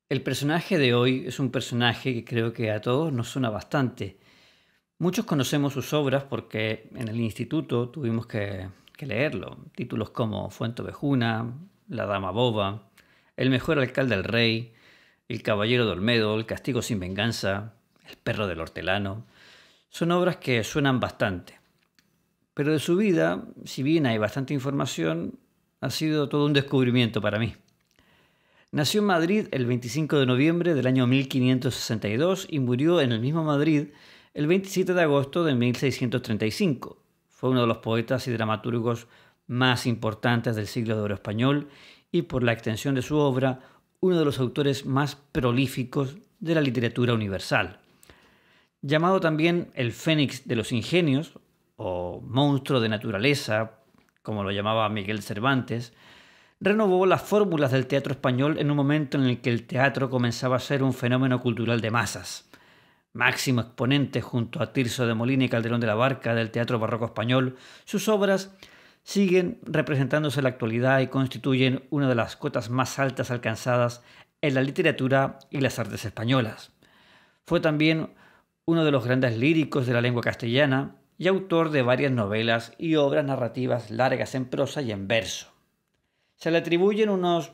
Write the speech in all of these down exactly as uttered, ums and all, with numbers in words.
El personaje de hoy es un personaje que creo que a todos nos suena bastante. Muchos conocemos sus obras porque en el instituto tuvimos que, que leerlo. Títulos como Fuentovejuna, La Dama Boba, El mejor alcalde del rey, El caballero de Olmedo, El castigo sin venganza, El perro del hortelano. Son obras que suenan bastante. Pero de su vida, si bien hay bastante información, ha sido todo un descubrimiento para mí. Nació en Madrid el veinticinco de noviembre del año mil quinientos sesenta y dos y murió en el mismo Madrid el veintisiete de agosto de mil seiscientos treinta y cinco. Fue uno de los poetas y dramaturgos más importantes del siglo de oro español y, por la extensión de su obra, uno de los autores más prolíficos de la literatura universal. Llamado también el Fénix de los Ingenios, o monstruo de naturaleza, como lo llamaba Miguel Cervantes, renovó las fórmulas del teatro español en un momento en el que el teatro comenzaba a ser un fenómeno cultural de masas. Máximo exponente junto a Tirso de Molina y Calderón de la Barca del teatro barroco español, sus obras siguen representándose en la actualidad y constituyen una de las cotas más altas alcanzadas en la literatura y las artes españolas. Fue también uno de los grandes líricos de la lengua castellana y autor de varias novelas y obras narrativas largas en prosa y en verso. Se le atribuyen unos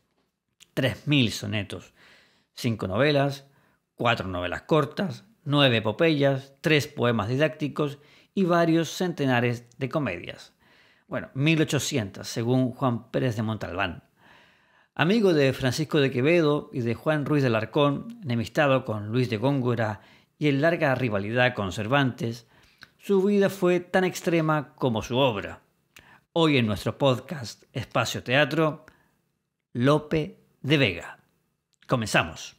tres mil sonetos, cinco novelas, cuatro novelas cortas, nueve epopeyas, tres poemas didácticos y varios centenares de comedias. Bueno, mil ochocientas, según Juan Pérez de Montalbán. Amigo de Francisco de Quevedo y de Juan Ruiz de Alarcón, enemistado con Luis de Góngora y en larga rivalidad con Cervantes, su vida fue tan extrema como su obra. Hoy en nuestro podcast Espacio Teatro, Lope de Vega. Comenzamos.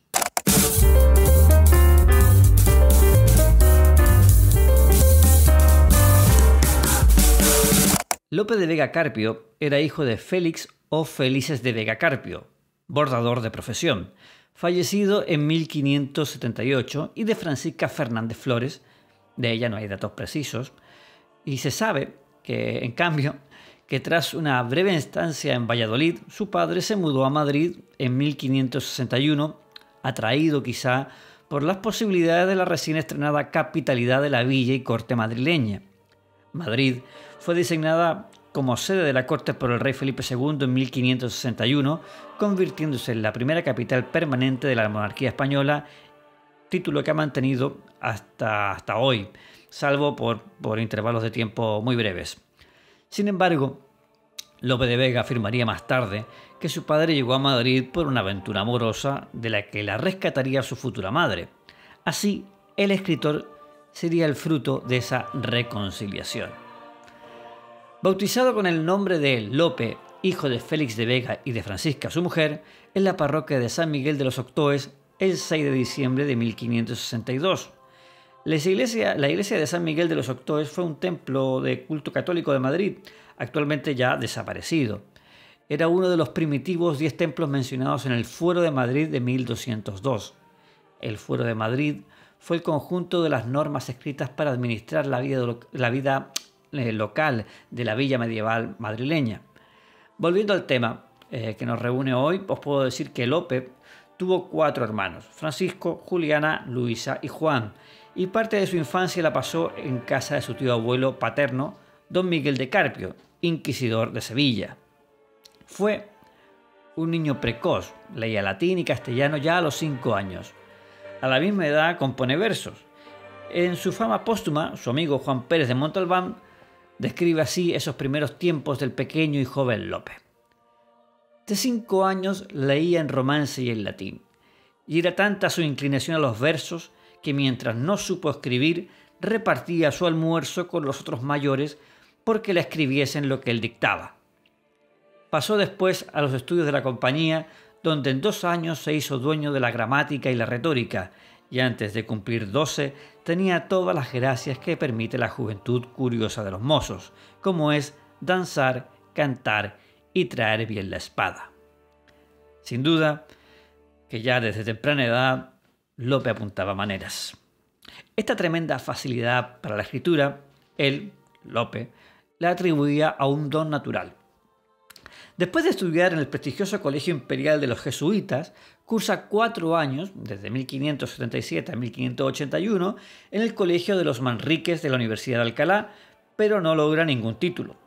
Lope de Vega Carpio era hijo de Félix o Felices de Vega Carpio, bordador de profesión, fallecido en mil quinientos setenta y ocho, y de Francisca Fernández Flores. De ella no hay datos precisos, y se sabe que, en cambio, que tras una breve estancia en Valladolid, su padre se mudó a Madrid en mil quinientos sesenta y uno, atraído quizá por las posibilidades de la recién estrenada capitalidad de la villa y corte madrileña. Madrid fue designada como sede de la corte por el rey Felipe segundo en mil quinientos sesenta y uno, convirtiéndose en la primera capital permanente de la monarquía española, título que ha mantenido hasta, hasta hoy, salvo por, por intervalos de tiempo muy breves. Sin embargo, Lope de Vega afirmaría más tarde que su padre llegó a Madrid por una aventura amorosa de la que la rescataría su futura madre. Así, el escritor sería el fruto de esa reconciliación. Bautizado con el nombre de Lope, hijo de Félix de Vega y de Francisca, su mujer, en la parroquia de San Miguel de los Octóes el seis de diciembre de mil quinientos sesenta y dos. La iglesia, la iglesia de San Miguel de los Octóes fue un templo de culto católico de Madrid, actualmente ya desaparecido. Era uno de los primitivos diez templos mencionados en el Fuero de Madrid de mil doscientos dos. El Fuero de Madrid fue el conjunto de las normas escritas para administrar la vida, la vida eh, local de la villa medieval madrileña. Volviendo al tema eh, que nos reúne hoy, os puedo decir que Lope tuvo cuatro hermanos: Francisco, Juliana, Luisa y Juan, y parte de su infancia la pasó en casa de su tío abuelo paterno, don Miguel de Carpio, inquisidor de Sevilla. Fue un niño precoz, leía latín y castellano ya a los cinco años. A la misma edad compone versos. En su fama póstuma, su amigo Juan Pérez de Montalbán describe así esos primeros tiempos del pequeño y joven Lope. De cinco años leía en romance y en latín, y era tanta su inclinación a los versos que mientras no supo escribir, repartía su almuerzo con los otros mayores porque le escribiesen lo que él dictaba. Pasó después a los estudios de la compañía, donde en dos años se hizo dueño de la gramática y la retórica, y antes de cumplir doce tenía todas las gracias que permite la juventud curiosa de los mozos, como es danzar, cantar y traer bien la espada. Sin duda que ya desde temprana edad Lope apuntaba maneras. Esta tremenda facilidad para la escritura, él, Lope, la atribuía a un don natural. Después de estudiar en el prestigioso Colegio Imperial de los Jesuitas, cursa cuatro años, desde mil quinientos setenta y siete a mil quinientos ochenta y uno, en el Colegio de los Manriques de la Universidad de Alcalá, pero no logra ningún título.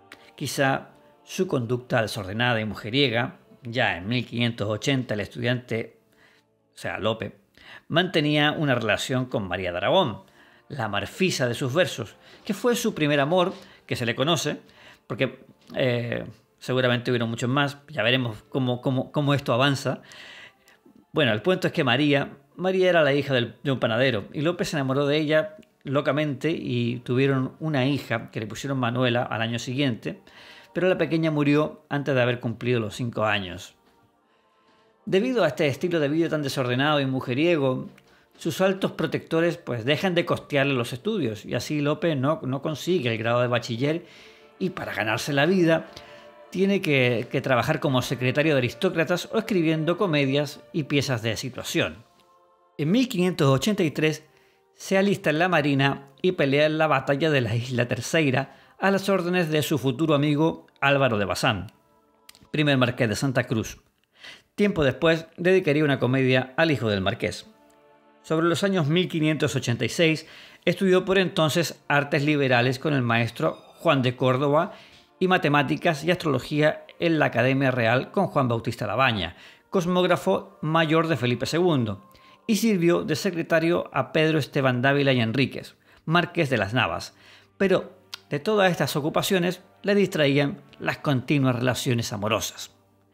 Quizá su conducta desordenada y mujeriega, ya en mil quinientos ochenta el estudiante, o sea, Lope, mantenía una relación con María de Aragón, la Marfisa de sus versos, que fue su primer amor, que se le conoce, porque eh, seguramente hubieron muchos más, ya veremos cómo, cómo, cómo esto avanza. Bueno, el punto es que María, María era la hija del, de un panadero, y Lope se enamoró de ella locamente y tuvieron una hija que le pusieron Manuela al año siguiente, pero la pequeña murió antes de haber cumplido los cinco años. Debido a este estilo de vida tan desordenado y mujeriego, sus altos protectores pues dejan de costearle los estudios y así Lope no, no consigue el grado de bachiller y para ganarse la vida tiene que, que trabajar como secretario de aristócratas o escribiendo comedias y piezas de situación. En mil quinientos ochenta y tres se alista en la Marina y pelea en la batalla de la Isla Terceira a las órdenes de su futuro amigo Álvaro de Bazán, primer marqués de Santa Cruz. Tiempo después dedicaría una comedia al hijo del marqués. Sobre los años mil quinientos ochenta y seis estudió por entonces artes liberales con el maestro Juan de Córdoba y matemáticas y astrología en la Academia Real con Juan Bautista Labaña, cosmógrafo mayor de Felipe segundo, y sirvió de secretario a Pedro Esteban Dávila y Enríquez, marqués de las Navas, pero de todas estas ocupaciones le distraían las continuas relaciones amorosas.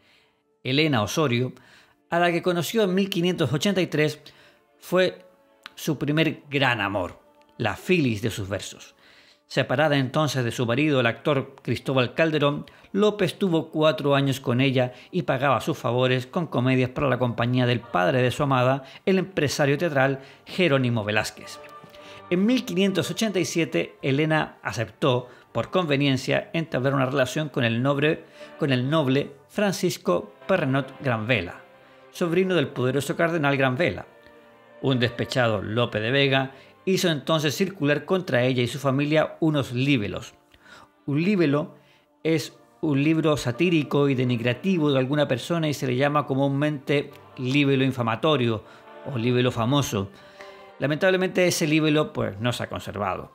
Elena Osorio, a la que conoció en mil quinientos ochenta y tres, fue su primer gran amor, la filis de sus versos. Separada entonces de su marido, el actor Cristóbal Calderón, Lope estuvo cuatro años con ella y pagaba sus favores con comedias para la compañía del padre de su amada, el empresario teatral Jerónimo Velázquez. En mil quinientos ochenta y siete, Elena aceptó, por conveniencia, entablar una relación con el noble, con el noble Francisco Pernot Granvela, sobrino del poderoso cardenal Granvela. Un despechado Lope de Vega hizo entonces circular contra ella y su familia unos líbelos. Un líbelo es un libro satírico y denigrativo de alguna persona y se le llama comúnmente líbelo infamatorio o líbelo famoso. Lamentablemente ese líbelo pues, no se ha conservado.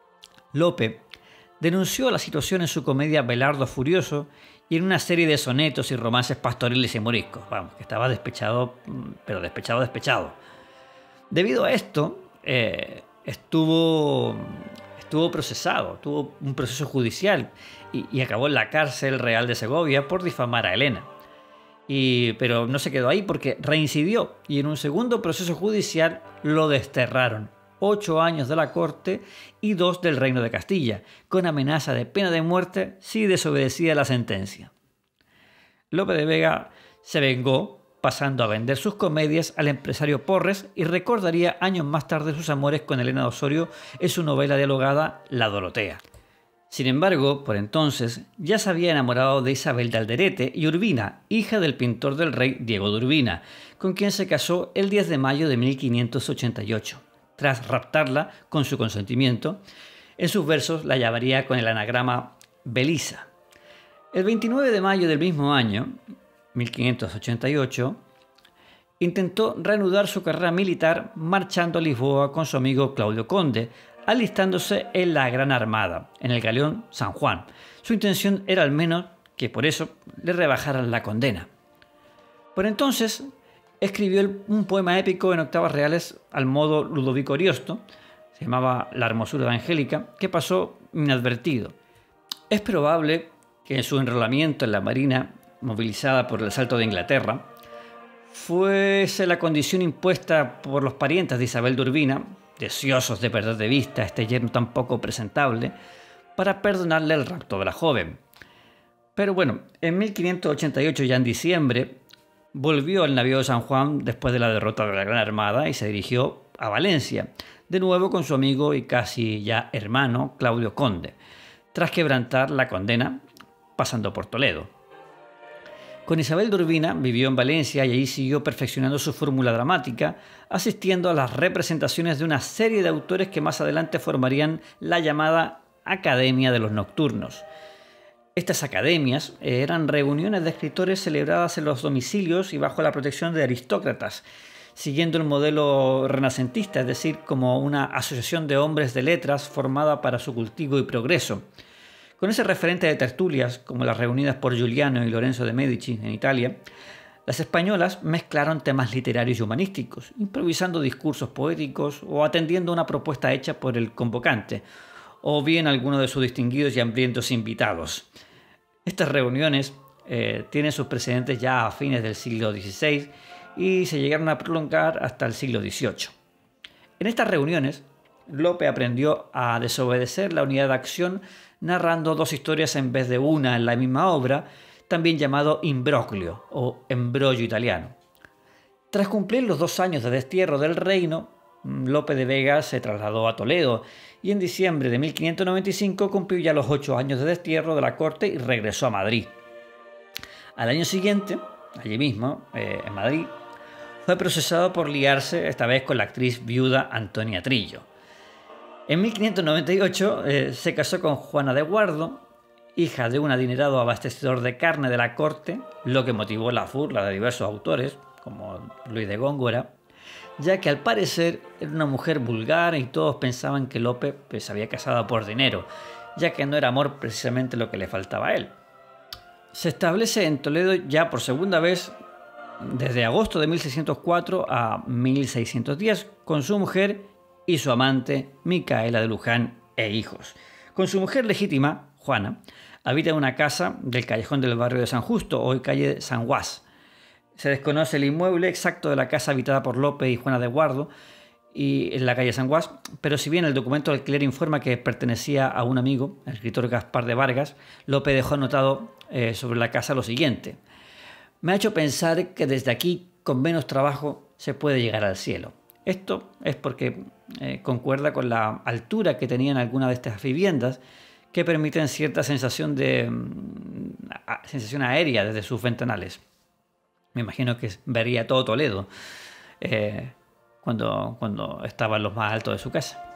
Lope denunció la situación en su comedia Belardo Furioso y en una serie de sonetos y romances pastoriles y moriscos. Vamos, que estaba despechado, pero despechado, despechado. Debido a esto, eh, estuvo, estuvo procesado, tuvo un proceso judicial y, y acabó en la cárcel real de Segovia por difamar a Elena. Y, pero no se quedó ahí porque reincidió y en un segundo proceso judicial lo desterraron. Ocho años de la corte y dos del Reino de Castilla, con amenaza de pena de muerte si desobedecía la sentencia. Lope de Vega se vengó pasando a vender sus comedias al empresario Porres y recordaría años más tarde sus amores con Elena Osorio en su novela dialogada La Dorotea. Sin embargo, por entonces ya se había enamorado de Isabel de Alderete y Urbina, hija del pintor del rey Diego de Urbina, con quien se casó el diez de mayo de mil quinientos ochenta y ocho. Tras raptarla con su consentimiento, en sus versos la llamaría con el anagrama Belisa. El veintinueve de mayo del mismo año, mil quinientos ochenta y ocho, intentó reanudar su carrera militar marchando a Lisboa con su amigo Claudio Conde, alistándose en la Gran Armada, en el galeón San Juan. Su intención era al menos que por eso le rebajaran la condena. Por entonces escribió un poema épico en octavas reales al modo Ludovico Ariosto, se llamaba La hermosura de Angélica, que pasó inadvertido. Es probable que en su enrolamiento en la Marina, movilizada por el asalto de Inglaterra, fuese la condición impuesta por los parientes de Isabel de Urbina, deseosos de perder de vista a este yerno tan poco presentable, para perdonarle el rapto de la joven. Pero bueno, en mil quinientos ochenta y ocho, ya en diciembre, volvió al navío de San Juan después de la derrota de la Gran Armada y se dirigió a Valencia, de nuevo con su amigo y casi ya hermano Claudio Conde, tras quebrantar la condena pasando por Toledo. Con Isabel de Urbina vivió en Valencia y allí siguió perfeccionando su fórmula dramática, asistiendo a las representaciones de una serie de autores que más adelante formarían la llamada Academia de los Nocturnos. Estas academias eran reuniones de escritores celebradas en los domicilios y bajo la protección de aristócratas, siguiendo el modelo renacentista, es decir, como una asociación de hombres de letras formada para su cultivo y progreso. Con ese referente de tertulias, como las reunidas por Giuliano y Lorenzo de Medici en Italia, las españolas mezclaron temas literarios y humanísticos, improvisando discursos poéticos o atendiendo a una propuesta hecha por el convocante, o bien alguno de sus distinguidos y hambrientos invitados. Estas reuniones eh, tienen sus precedentes ya a fines del siglo dieciséis y se llegaron a prolongar hasta el siglo dieciocho. En estas reuniones, Lope aprendió a desobedecer la unidad de acción narrando dos historias en vez de una en la misma obra, también llamado imbroglio o embrollo italiano. Tras cumplir los dos años de destierro del reino, Lope de Vega se trasladó a Toledo y en diciembre de mil quinientos noventa y cinco cumplió ya los ocho años de destierro de la corte y regresó a Madrid. Al año siguiente, allí mismo, eh, en Madrid, fue procesado por liarse esta vez con la actriz viuda Antonia Trillo. En mil quinientos noventa y ocho eh, se casó con Juana de Guardo, hija de un adinerado abastecedor de carne de la corte, lo que motivó la burla de diversos autores, como Luis de Góngora, ya que al parecer era una mujer vulgar y todos pensaban que Lope pues, se había casado por dinero, ya que no era amor precisamente lo que le faltaba a él. Se establece en Toledo ya por segunda vez desde agosto de mil seiscientos cuatro a mil seiscientos diez con su mujer y su amante Micaela de Luján e hijos. Con su mujer legítima, Juana, habita en una casa del callejón del barrio de San Justo, hoy calle San Guas. Se desconoce el inmueble exacto de la casa habitada por Lope y Juana de Guardo y en la calle San Guas, pero si bien el documento de alquiler informa que pertenecía a un amigo, el escritor Gaspar de Vargas, Lope dejó anotado eh, sobre la casa lo siguiente: me ha hecho pensar que desde aquí, con menos trabajo, se puede llegar al cielo. Esto es porque eh, concuerda con la altura que tenían algunas de estas viviendas, que permiten cierta sensación de mm, a, sensación aérea desde sus ventanales. Me imagino que vería todo Toledo eh, cuando, cuando estaba en los más altos de su casa.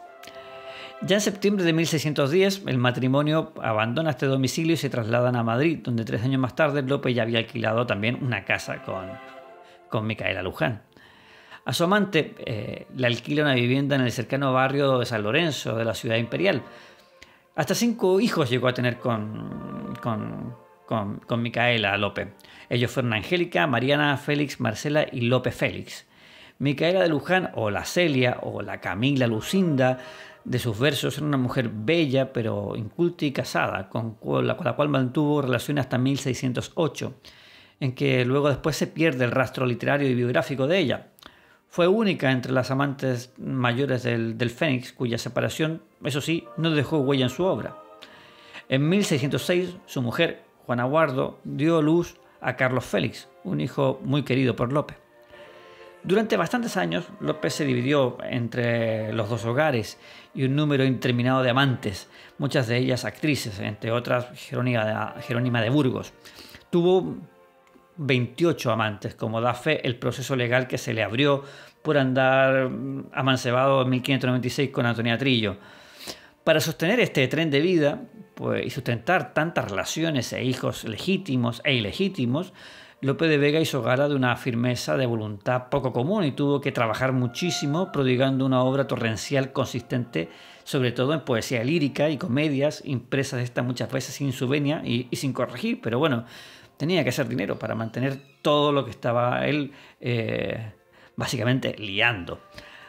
Ya en septiembre de mil seiscientos diez, el matrimonio abandona este domicilio y se trasladan a Madrid, donde tres años más tarde Lope ya había alquilado también una casa con, con Micaela Luján. A su amante eh, le alquila una vivienda en el cercano barrio de San Lorenzo, de la ciudad imperial. Hasta cinco hijos llegó a tener con, con, con, con Micaela Lope. Ellos fueron Angélica, Mariana, Félix, Marcela y Lope Félix. Micaela de Luján, o la Celia, o la Camila Lucinda, de sus versos, era una mujer bella pero inculta y casada, con la, con la cual mantuvo relaciones hasta mil seiscientos ocho, en que luego después se pierde el rastro literario y biográfico de ella. Fue única entre las amantes mayores del, del Fénix, cuya separación, eso sí, no dejó huella en su obra. En mil seiscientos seis, su mujer, Juana Guardo, dio luz a Carlos Félix, un hijo muy querido por Lope. Durante bastantes años, Lope se dividió entre los dos hogares y un número interminado de amantes, muchas de ellas actrices, entre otras Jerónima de, Jerónima de Burgos. Tuvo veintiocho amantes, como da fe el proceso legal que se le abrió por andar amancebado en mil quinientos noventa y seis con Antonia Trillo. Para sostener este tren de vida pues, y sustentar tantas relaciones e hijos legítimos e ilegítimos, Lope de Vega hizo gala de una firmeza de voluntad poco común y tuvo que trabajar muchísimo prodigando una obra torrencial consistente, sobre todo en poesía lírica y comedias, impresas esta muchas veces sin su venia y, y sin corregir, pero bueno, tenía que hacer dinero para mantener todo lo que estaba él eh, básicamente liando.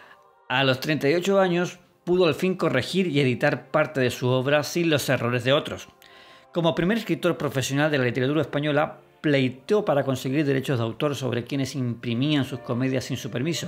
A los treinta y ocho años pudo al fin corregir y editar parte de su obra sin los errores de otros. Como primer escritor profesional de la literatura española, pleiteó para conseguir derechos de autor sobre quienes imprimían sus comedias sin su permiso,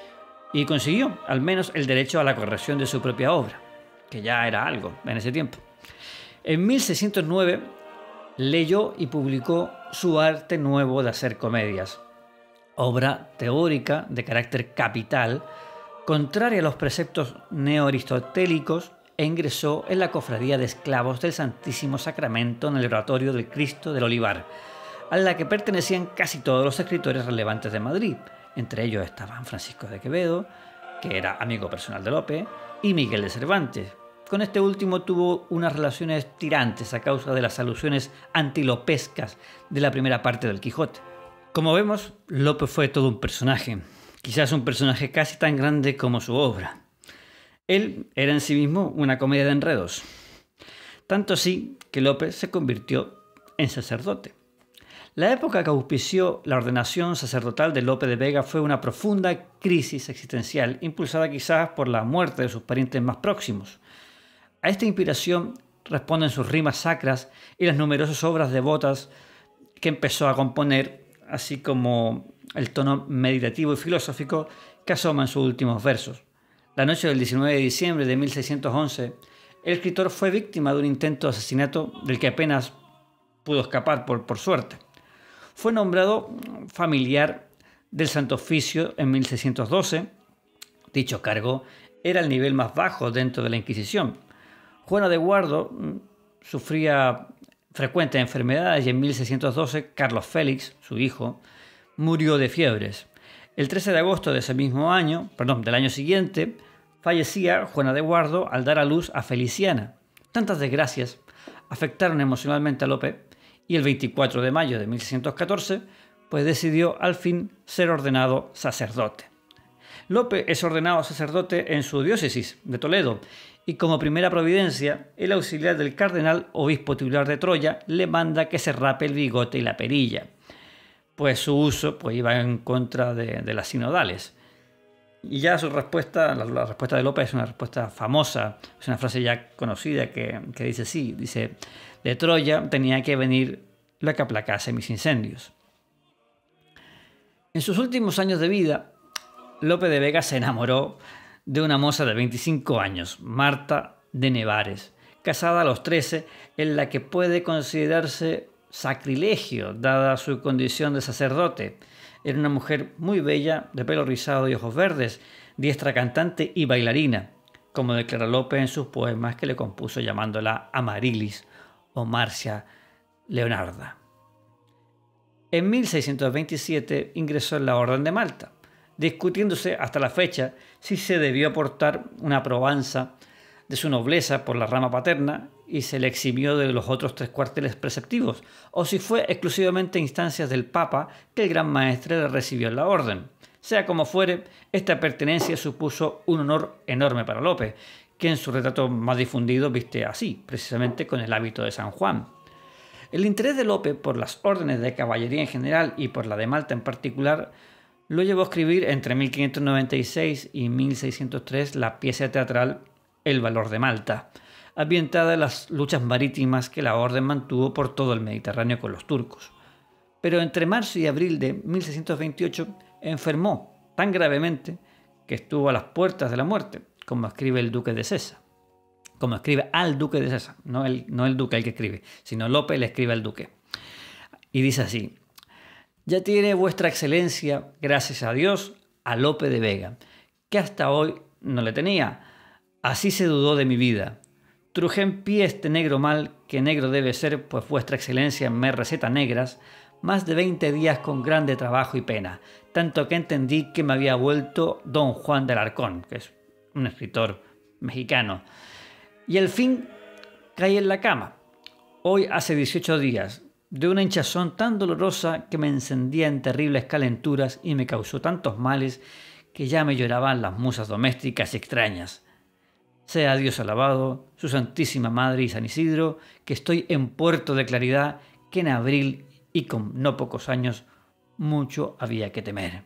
y consiguió al menos el derecho a la corrección de su propia obra, que ya era algo en ese tiempo. En mil seiscientos nueve leyó y publicó Su arte nuevo de hacer comedias, obra teórica de carácter capital, contraria a los preceptos neoaristotélicos, e ingresó en la Cofradía de Esclavos del Santísimo Sacramento en el Oratorio del Cristo del Olivar, a la que pertenecían casi todos los escritores relevantes de Madrid. Entre ellos estaban Francisco de Quevedo, que era amigo personal de Lope, y Miguel de Cervantes, con este último tuvo unas relaciones tirantes a causa de las alusiones antilopescas de la primera parte del Quijote. Como vemos, Lope fue todo un personaje, quizás un personaje casi tan grande como su obra. Él era en sí mismo una comedia de enredos, tanto así que Lope se convirtió en sacerdote. La época que auspició la ordenación sacerdotal de Lope de Vega fue una profunda crisis existencial, impulsada quizás por la muerte de sus parientes más próximos. A esta inspiración responden sus rimas sacras y las numerosas obras devotas que empezó a componer, así como el tono meditativo y filosófico que asoma en sus últimos versos. La noche del diecinueve de diciembre de mil seiscientos once, el escritor fue víctima de un intento de asesinato del que apenas pudo escapar por, por suerte. Fue nombrado familiar del Santo Oficio en mil seiscientos doce. Dicho cargo era el nivel más bajo dentro de la Inquisición. Juana de Guardo sufría frecuentes enfermedades y en mil seiscientos doce Carlos Félix, su hijo, murió de fiebres. El trece de agosto de ese mismo año, perdón, del año siguiente, fallecía Juana de Guardo al dar a luz a Feliciana. Tantas desgracias afectaron emocionalmente a Lope y el veinticuatro de mayo de mil seiscientos catorce pues decidió al fin ser ordenado sacerdote. Lope es ordenado sacerdote en su diócesis de Toledo y como primera providencia, el auxiliar del cardenal obispo titular de Troya le manda que se rape el bigote y la perilla, pues su uso pues, iba en contra de, de las sinodales. Y ya su respuesta, la, la respuesta de Lope es una respuesta famosa, es una frase ya conocida que, que dice sí, dice, de Troya tenía que venir la que aplacase mis incendios. En sus últimos años de vida, Lope de Vega se enamoró de una moza de veinticinco años, Marta de Nevares, casada a los trece, en la que puede considerarse sacrilegio, dada su condición de sacerdote. Era una mujer muy bella, de pelo rizado y ojos verdes, diestra cantante y bailarina, como declara Lope en sus poemas que le compuso llamándola Amarilis o Marcia Leonarda. En mil seiscientos veintisiete ingresó en la Orden de Malta, discutiéndose hasta la fecha si se debió aportar una probanza de su nobleza por la rama paterna y se le eximió de los otros tres cuarteles preceptivos, o si fue exclusivamente a instancias del Papa que el gran maestre le recibió en la orden. Sea como fuere, esta pertenencia supuso un honor enorme para Lope, que en su retrato más difundido viste así, precisamente con el hábito de San Juan. El interés de Lope por las órdenes de caballería en general y por la de Malta en particular lo llevó a escribir entre mil quinientos noventa y seis y mil seiscientos tres la pieza teatral El valor de Malta, ambientada en las luchas marítimas que la orden mantuvo por todo el Mediterráneo con los turcos. Pero entre marzo y abril de mil seiscientos veintiocho enfermó tan gravemente que estuvo a las puertas de la muerte, como escribe el duque de Sesa. Como escribe al duque de Sesa, no el, no el duque el que escribe, sino Lope le escribe al duque. Y dice así: ya tiene vuestra excelencia, gracias a Dios, a Lope de Vega, que hasta hoy no le tenía. Así se dudó de mi vida. Truje en pie este negro mal, que negro debe ser, pues vuestra excelencia me receta negras, más de veinte días con grande trabajo y pena, tanto que entendí que me había vuelto don Juan de Alarcón, que es un escritor mexicano. Y al fin caí en la cama, hoy hace dieciocho días, de una hinchazón tan dolorosa que me encendía en terribles calenturas y me causó tantos males que ya me lloraban las musas domésticas y extrañas. Sea Dios alabado, su Santísima Madre y San Isidro, que estoy en puerto de claridad, que en abril y con no pocos años mucho había que temer.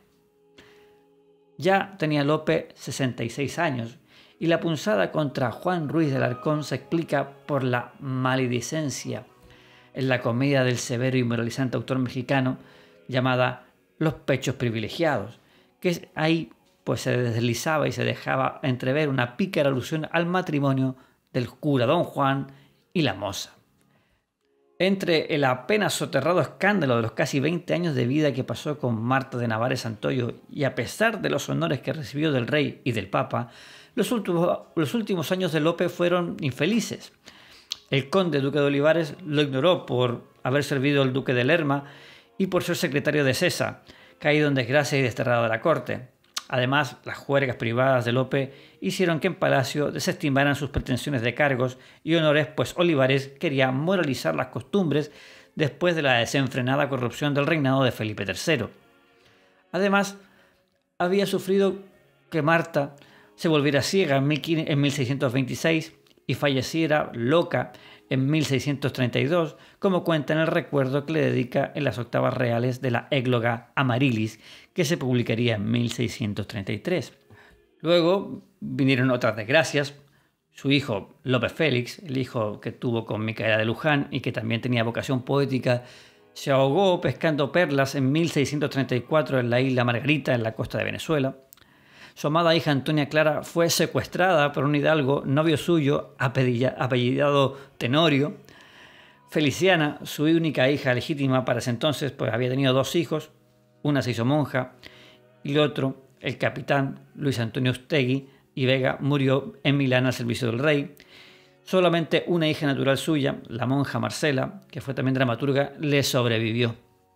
Ya tenía Lope sesenta y seis años y la punzada contra Juan Ruiz de Alarcón se explica por la maledicencia en la comedia del severo y moralizante autor mexicano llamada Los pechos privilegiados, que ahí pues se deslizaba y se dejaba entrever una pícara alusión al matrimonio del cura don Juan y la moza. Entre el apenas soterrado escándalo de los casi veinte años de vida que pasó con Marta de Nevares Santoyo y a pesar de los honores que recibió del rey y del papa, los últimos, los últimos años de Lope fueron infelices. El conde duque de Olivares lo ignoró por haber servido al duque de Lerma y por ser secretario de Sesa, caído en desgracia y desterrado de la corte. Además, las juergas privadas de Lope hicieron que en Palacio desestimaran sus pretensiones de cargos y honores, pues Olivares quería moralizar las costumbres después de la desenfrenada corrupción del reinado de Felipe tercero. Además, había sufrido que Marta se volviera ciega en mil seiscientos veintiséis y falleciera loca en mil seiscientos treinta y dos, como cuenta en el recuerdo que le dedica en las octavas reales de la égloga Amarilis, que se publicaría en mil seiscientos treinta y tres. Luego vinieron otras desgracias. Su hijo Lope Félix, el hijo que tuvo con Micaela de Luján y que también tenía vocación poética, se ahogó pescando perlas en mil seiscientos treinta y cuatro en la isla Margarita, en la costa de Venezuela. Su amada hija Antonia Clara fue secuestrada por un hidalgo, novio suyo, apellidado Tenorio. Feliciana, su única hija legítima para ese entonces, pues había tenido dos hijos, una se hizo monja y el otro, el capitán Luis Antonio Ustegui y Vega, murió en Milán al servicio del rey. Solamente una hija natural suya, la monja Marcela, que fue también dramaturga, le sobrevivió.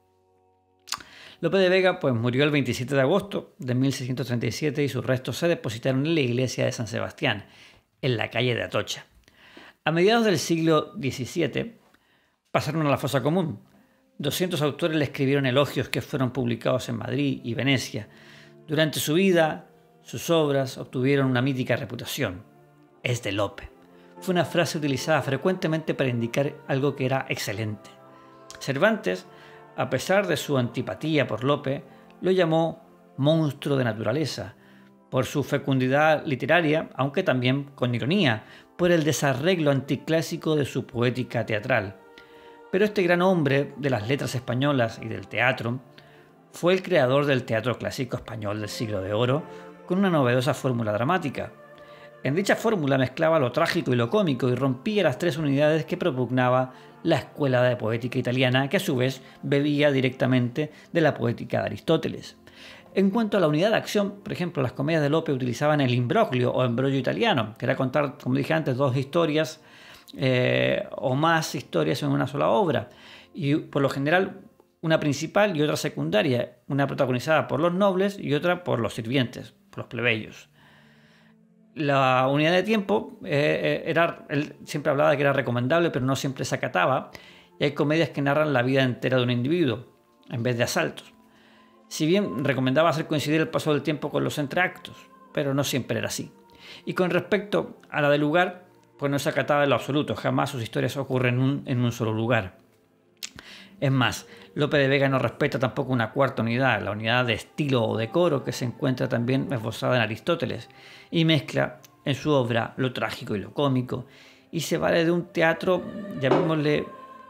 Lope de Vega pues, murió el veintisiete de agosto de mil seiscientos treinta y siete y sus restos se depositaron en la iglesia de San Sebastián, en la calle de Atocha. A mediados del siglo diecisiete pasaron a la fosa común. doscientos autores le escribieron elogios que fueron publicados en Madrid y Venecia. Durante su vida, sus obras obtuvieron una mítica reputación. Es de Lope. Fue una frase utilizada frecuentemente para indicar algo que era excelente. Cervantes, a pesar de su antipatía por Lope, lo llamó monstruo de naturaleza, por su fecundidad literaria, aunque también con ironía, por el desarreglo anticlásico de su poética teatral. Pero este gran hombre de las letras españolas y del teatro fue el creador del teatro clásico español del siglo de oro con una novedosa fórmula dramática. En dicha fórmula mezclaba lo trágico y lo cómico y rompía las tres unidades que propugnaba la escuela de poética italiana, que a su vez bebía directamente de la poética de Aristóteles. En cuanto a la unidad de acción, por ejemplo, las comedias de Lope utilizaban el imbroglio o embrollo italiano, que era contar, como dije antes, dos historias eh, o más historias en una sola obra. Y por lo general, una principal y otra secundaria, una protagonizada por los nobles y otra por los sirvientes, por los plebeyos. La unidad de tiempo eh, era, él siempre hablaba de que era recomendable, pero no siempre se acataba, y hay comedias que narran la vida entera de un individuo, en vez de asaltos. Si bien recomendaba hacer coincidir el paso del tiempo con los entreactos, pero no siempre era así. Y con respecto a la del lugar, pues no se acataba en lo absoluto, jamás sus historias ocurren en un, en un solo lugar. Es más, Lope de Vega no respeta tampoco una cuarta unidad, la unidad de estilo o decoro que se encuentra también esbozada en Aristóteles, y mezcla en su obra lo trágico y lo cómico, y se vale de un teatro, llamémosle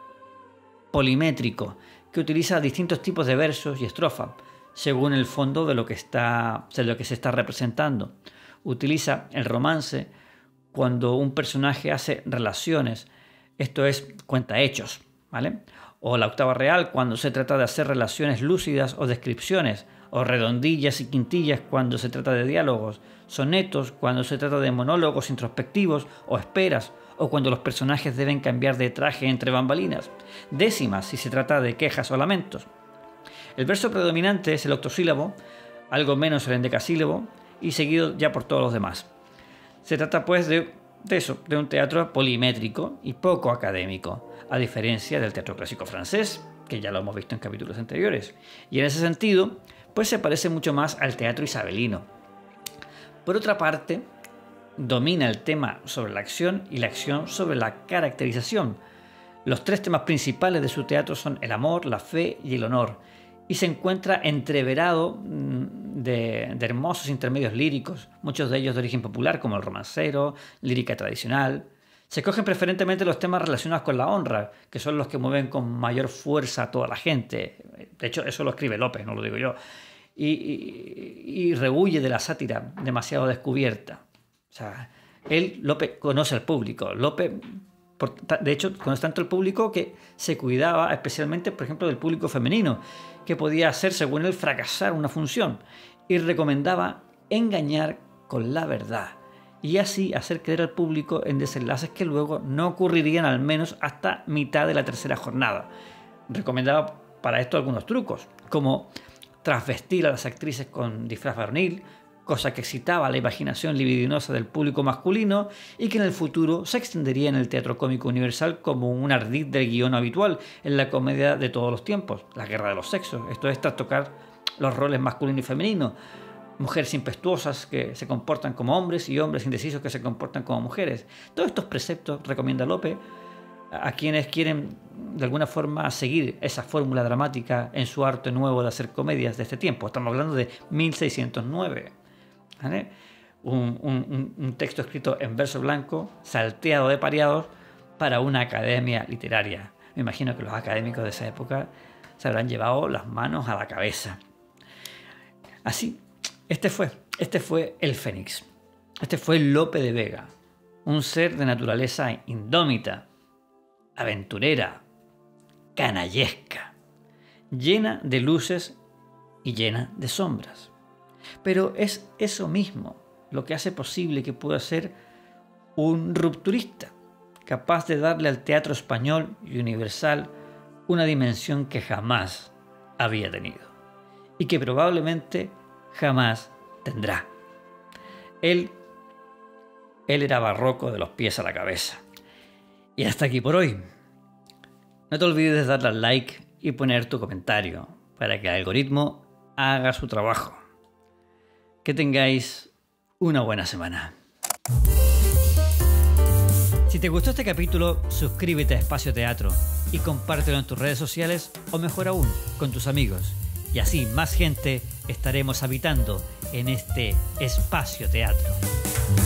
polimétrico, que utiliza distintos tipos de versos y estrofas, según el fondo de lo que, está, de lo que se está representando. Utiliza el romance cuando un personaje hace relaciones, esto es, cuenta hechos, ¿vale? O la octava real cuando se trata de hacer relaciones lúcidas o descripciones, o redondillas y quintillas cuando se trata de diálogos, sonetos cuando se trata de monólogos introspectivos o esperas, o cuando los personajes deben cambiar de traje entre bambalinas, décimas si se trata de quejas o lamentos. El verso predominante es el octosílabo, algo menos el endecasílabo, y seguido ya por todos los demás. Se trata pues de, de eso, de un teatro polimétrico y poco académico, a diferencia del teatro clásico francés, que ya lo hemos visto en capítulos anteriores. Y en ese sentido, pues se parece mucho más al teatro isabelino. Por otra parte, domina el tema sobre la acción y la acción sobre la caracterización. Los tres temas principales de su teatro son el amor, la fe y el honor, y se encuentra entreverado de, de hermosos intermedios líricos, muchos de ellos de origen popular, como el romancero, lírica tradicional. Se escogen preferentemente los temas relacionados con la honra, que son los que mueven con mayor fuerza a toda la gente. De hecho, eso lo escribe Lope, no lo digo yo. Y, y, y rehuye de la sátira demasiado descubierta. O sea, él, Lope, conoce al público. Lope, por, de hecho, conoce tanto al público que se cuidaba especialmente, por ejemplo, del público femenino, que podía hacer, según él, fracasar una función. Y recomendaba engañar con la verdad. Y así hacer creer al público en desenlaces que luego no ocurrirían al menos hasta mitad de la tercera jornada. Recomendaba para esto algunos trucos, como trasvestir a las actrices con disfraz varonil, cosa que excitaba la imaginación libidinosa del público masculino y que en el futuro se extendería en el teatro cómico universal como un ardid del guión habitual en la comedia de todos los tiempos, la guerra de los sexos. Esto es trastocar los roles masculino y femenino, mujeres impetuosas que se comportan como hombres y hombres indecisos que se comportan como mujeres. Todos estos preceptos, recomienda Lope, a quienes quieren de alguna forma seguir esa fórmula dramática en su arte nuevo de hacer comedias de este tiempo. Estamos hablando de mil seiscientos nueve. ¿Vale? Un, un, un texto escrito en verso blanco, salteado de pareados para una academia literaria. Me imagino que los académicos de esa época se habrán llevado las manos a la cabeza. Así, este fue, este fue el Fénix. Este fue Lope de Vega, un ser de naturaleza indómita, aventurera, canallesca, llena de luces y llena de sombras. Pero es eso mismo lo que hace posible que pueda ser un rupturista, capaz de darle al teatro español y universal una dimensión que jamás había tenido y que probablemente jamás tendrá. Él, él era barroco de los pies a la cabeza. Y hasta aquí por hoy. No te olvides de darle al like y poner tu comentario para que el algoritmo haga su trabajo. Que tengáis una buena semana. Si te gustó este capítulo, suscríbete a Espacio Teatro y compártelo en tus redes sociales o mejor aún, con tus amigos. Y así más gente estaremos habitando en este Espacio Teatro.